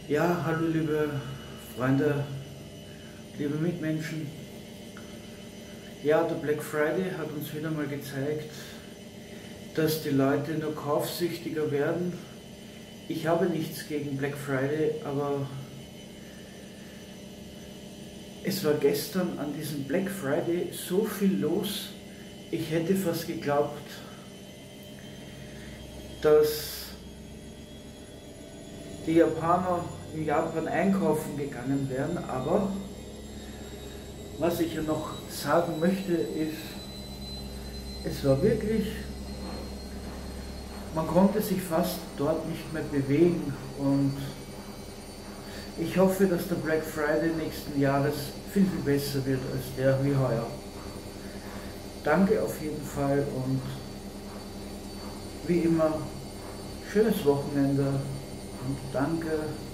Ja, hallo liebe Freunde, liebe Mitmenschen. Ja, der Black Friday hat uns wieder mal gezeigt, dass die Leute nur kaufsüchtiger werden. Ich habe nichts gegen Black Friday, aber es war gestern an diesem Black Friday so viel los. Ich hätte fast geglaubt, dass die Japaner in Japan einkaufen gegangen wären, aber was ich ja noch sagen möchte ist, es war wirklich, man konnte sich fast dort nicht mehr bewegen und ich hoffe, dass der Black Friday nächsten Jahres viel, viel besser wird als der wie heuer. Danke auf jeden Fall und wie immer, schönes Wochenende und danke.